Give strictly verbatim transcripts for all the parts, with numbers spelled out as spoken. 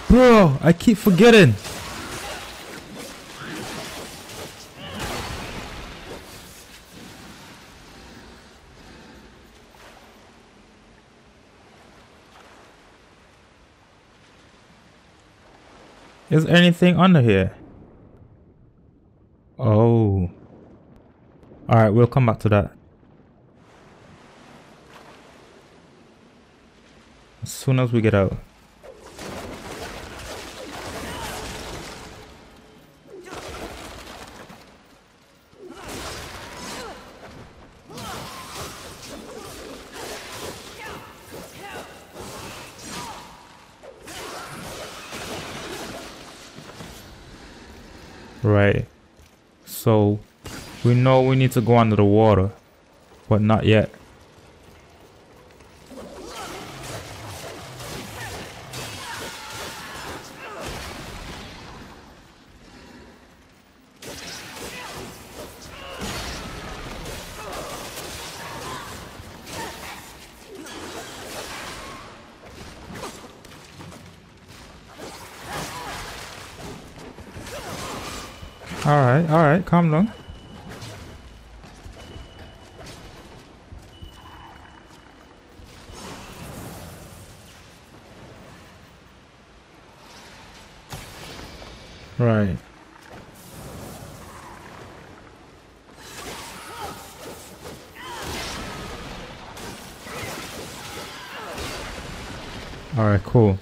Bro, I keep forgetting. Is there anything under here? Oh. Alright, we'll come back to that. As soon as we get out. Right. So we know we need to go under the water, but not yet. Alright, alright, calm down. Right. Alright, cool.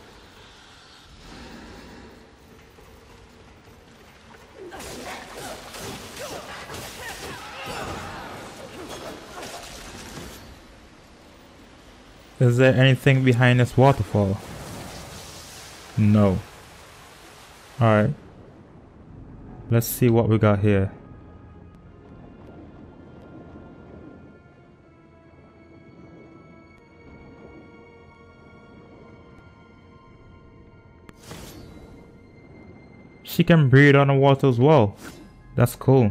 Is there anything behind this waterfall? No. Alright. Let's see what we got here. She can breathe on the water as well. That's cool.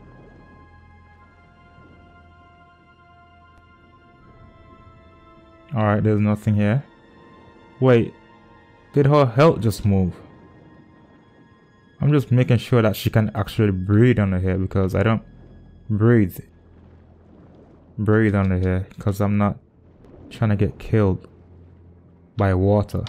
Alright, there's nothing here. Wait, did her health just move? I'm just making sure that she can actually breathe under here because I don't breathe. Breathe under here because I'm not trying to get killed by water.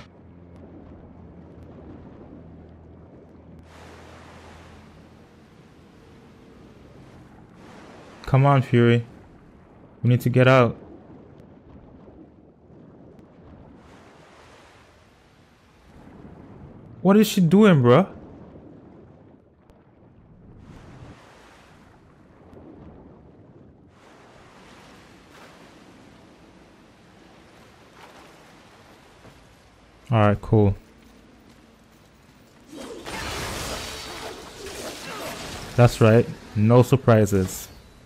Come on, Fury. We need to get out. What is she doing, bruh? Alright, cool. That's right, no surprises.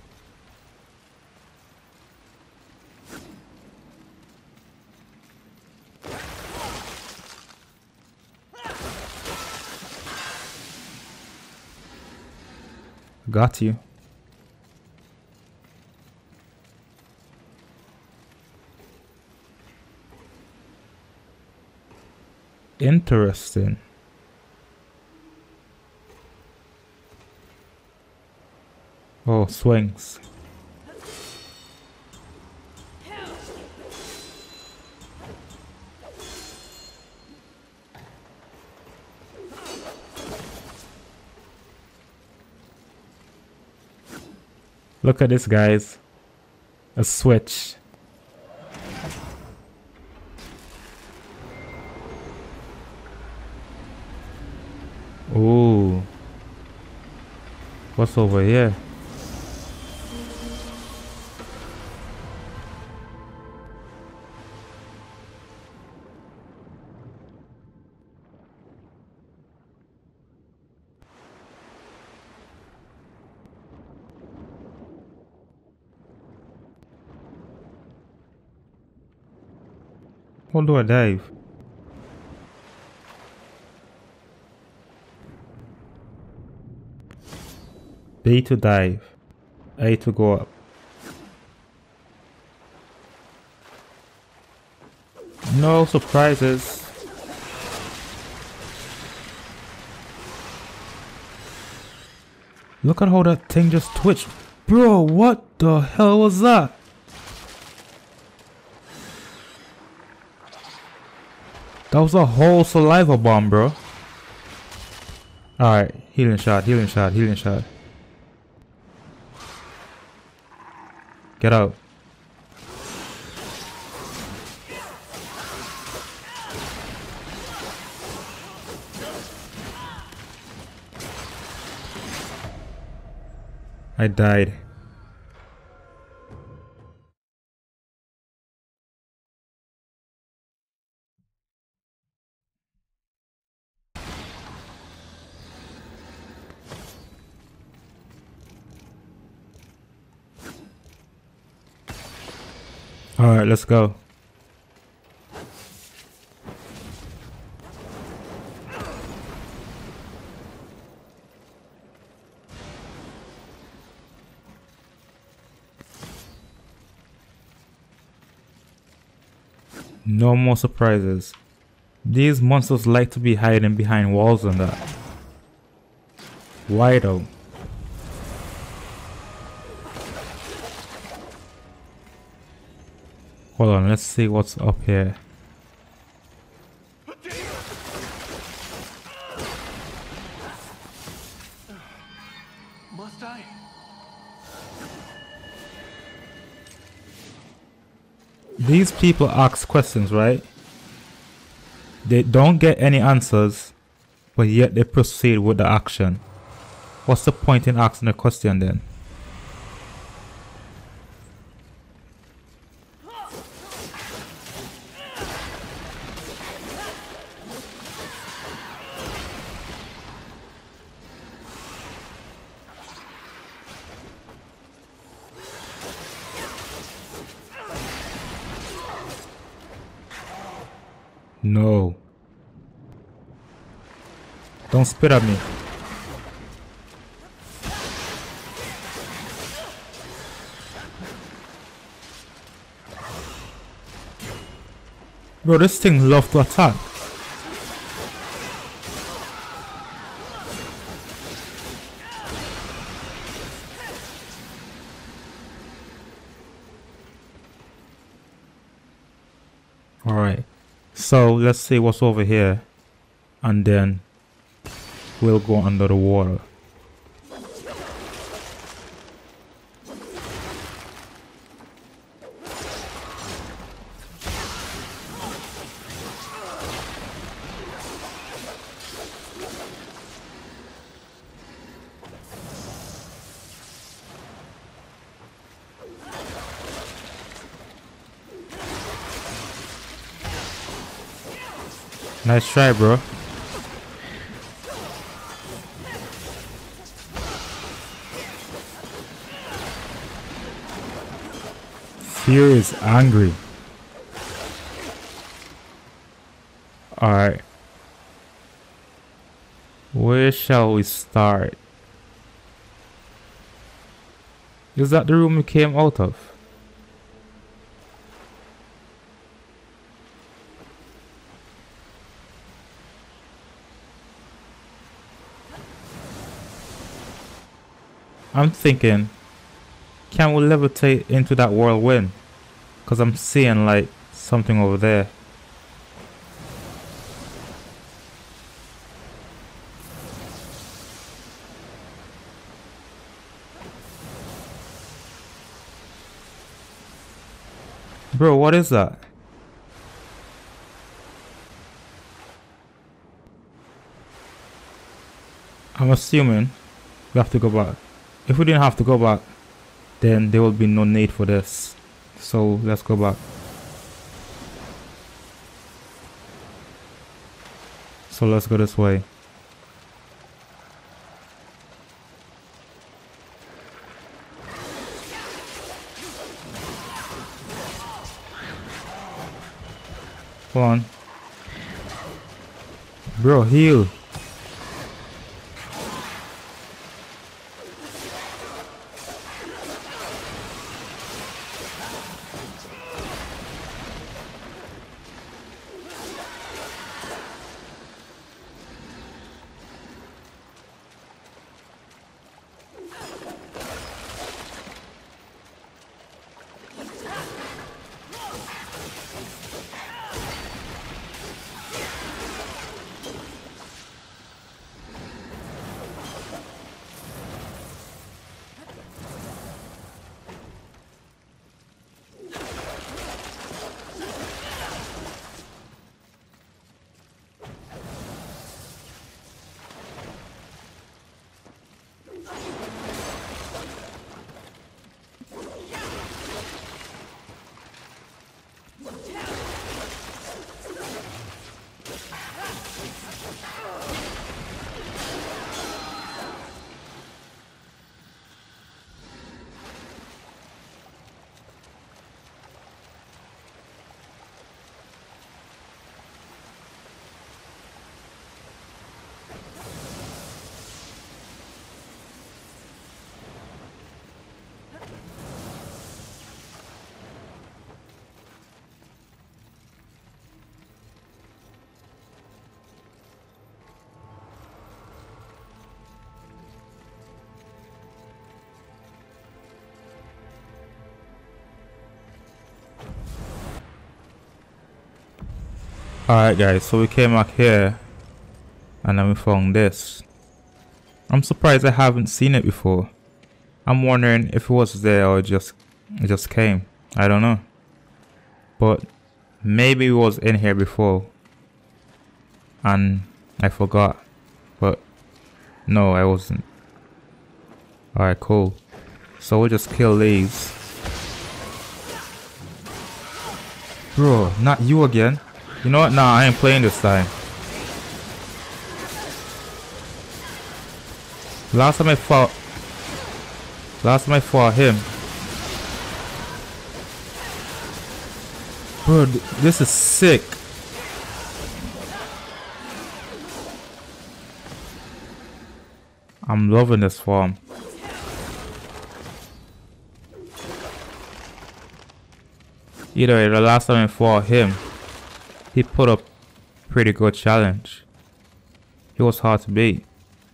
Got you. Interesting. Oh, swings. Look at this, guys. A switch. Ooh. What's over here? How do I dive? B to dive, A to go up. No surprises. Look at how that thing just twitched. Bro, what the hell was that? That was a whole saliva bomb, bro. Alright, healing shot, healing shot, healing shot. Get out. I died. All right, let's go. No more surprises. These monsters like to be hiding behind walls and that. Why though? Hold on, let's see what's up here. Must I? These people ask questions, right? They don't get any answers, but yet they proceed with the action. What's the point in asking a question then? No. Don't spit at me. Bro, this thing loves to attack. Alright. So let's see what's over here, and then we'll go under the water. Nice try, bro. Fear is angry. Alright. Where shall we start? Is that the room we came out of? I'm thinking, can we levitate into that whirlwind? Because I'm seeing like something over there. Bro, what is that? I'm assuming we have to go back. If we didn't have to go back, then there will be no need for this. So let's go back. So let's go this way. Come on. Bro, heal. Alright guys, so we came back here and then we found this. I'm surprised I haven't seen it before. I'm wondering if it was there or it just it just came. I don't know. But maybe it was in here before and I forgot. But no, I wasn't. Alright, cool. So we'll just kill these. Bro, not you again. You know what? Nah, I ain't playing this time. Last time I fought... Last time I fought him... Bro, th this is sick. I'm loving this form. Either way, the last time I fought him, he put up pretty good challenge. He was hard to beat.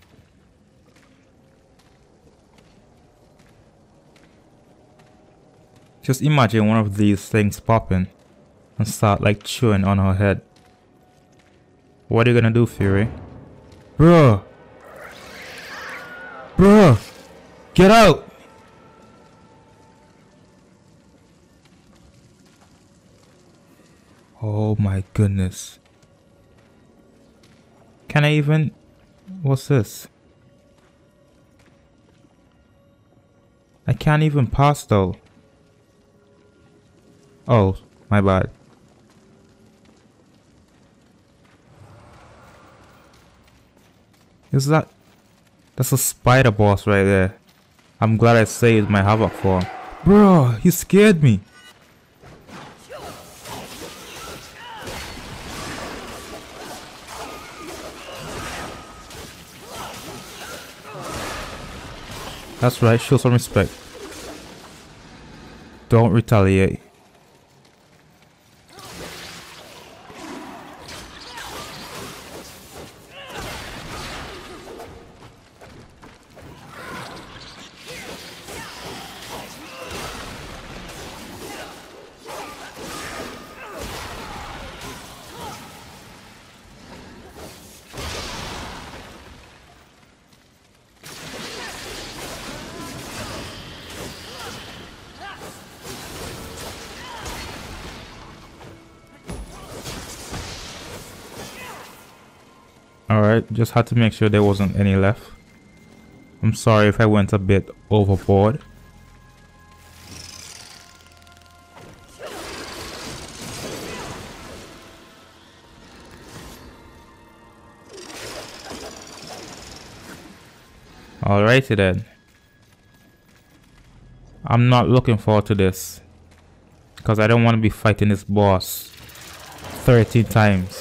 Just imagine one of these things popping and start like chewing on her head. What are you gonna do, Fury? Bro! Bro! Get out! Oh my goodness. Can I even... What's this? I can't even pass though. Oh, my bad. Is that... That's a spider boss right there. I'm glad I saved my Havoc form. Bro, he scared me. That's right, show some respect. Don't retaliate. Alright, just had to make sure there wasn't any left. I'm sorry if I went a bit overboard. Alrighty then. I'm not looking forward to this because I don't want to be fighting this boss thirteen times.